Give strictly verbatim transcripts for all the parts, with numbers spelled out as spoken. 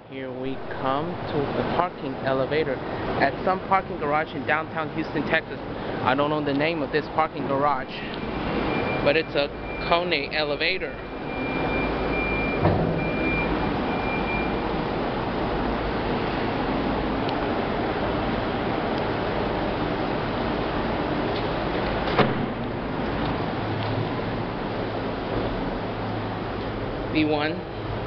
Here we come to the parking elevator at some parking garage in downtown Houston, Texas. I don't know the name of this parking garage, but it's a Kone elevator. B one.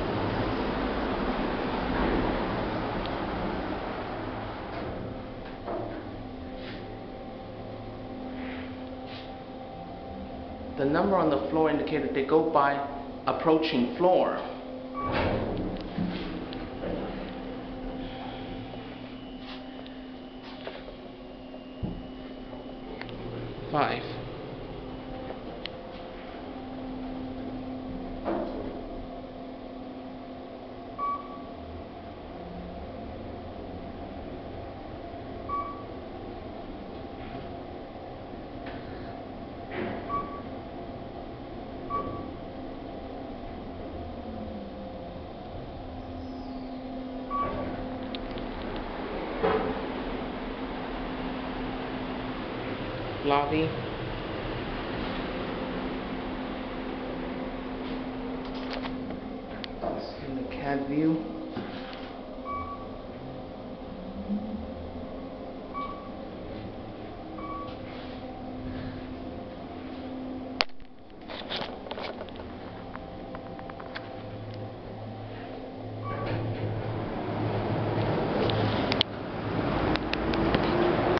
The number on the floor indicated they go by approaching floor. Five. Lobby. In the cab view.